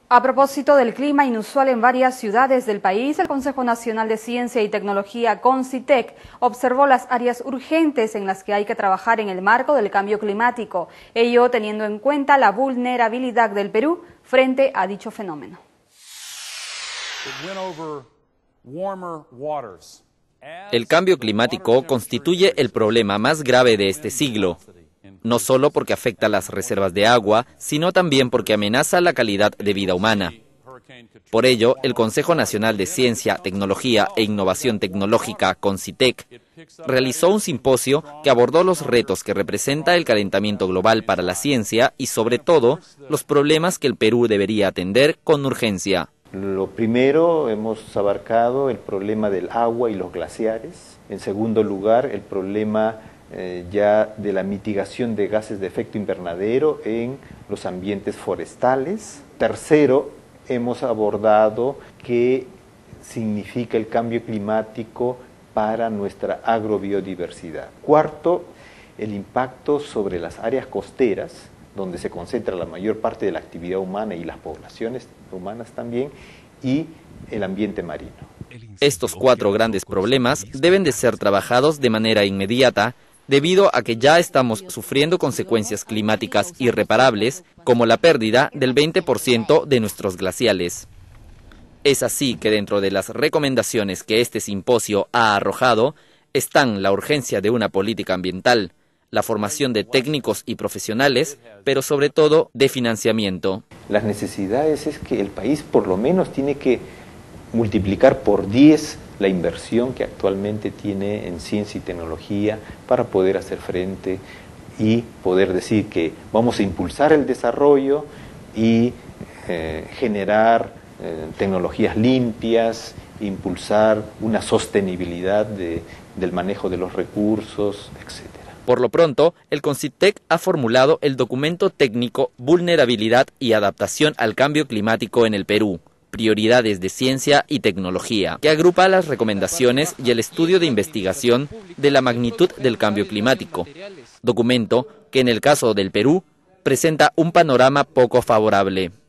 A propósito del clima inusual en varias ciudades del país, el Consejo Nacional de Ciencia y Tecnología, CONCITEC, observó las áreas urgentes en las que hay que trabajar en el marco del cambio climático, ello teniendo en cuenta la vulnerabilidad del Perú frente a dicho fenómeno. El cambio climático constituye el problema más grave de este siglo, no solo porque afecta las reservas de agua, sino también porque amenaza la calidad de vida humana. Por ello, el Consejo Nacional de Ciencia, Tecnología e Innovación Tecnológica, CONCITEC, realizó un simposio que abordó los retos que representa el calentamiento global para la ciencia y, sobre todo, los problemas que el Perú debería atender con urgencia. Lo primero, hemos abarcado el problema del agua y los glaciares. En segundo lugar, el problema ya de la mitigación de gases de efecto invernadero en los ambientes forestales. Tercero, hemos abordado qué significa el cambio climático para nuestra agrobiodiversidad. Cuarto, el impacto sobre las áreas costeras, donde se concentra la mayor parte de la actividad humana y las poblaciones humanas también, y el ambiente marino. Estos 4 grandes problemas deben de ser trabajados de manera inmediata, debido a que ya estamos sufriendo consecuencias climáticas irreparables, como la pérdida del 20% de nuestros glaciales. Es así que dentro de las recomendaciones que este simposio ha arrojado, están la urgencia de una política ambiental, la formación de técnicos y profesionales, pero sobre todo de financiamiento. Las necesidades es que el país por lo menos tiene que multiplicar por 10 la inversión que actualmente tiene en ciencia y tecnología para poder hacer frente y poder decir que vamos a impulsar el desarrollo y generar tecnologías limpias, impulsar una sostenibilidad del manejo de los recursos, etc. Por lo pronto, el CONCITEC ha formulado el documento técnico Vulnerabilidad y Adaptación al Cambio Climático en el Perú, Prioridades de Ciencia y Tecnología, que agrupa las recomendaciones y el estudio de investigación de la magnitud del cambio climático, documento que en el caso del Perú presenta un panorama poco favorable.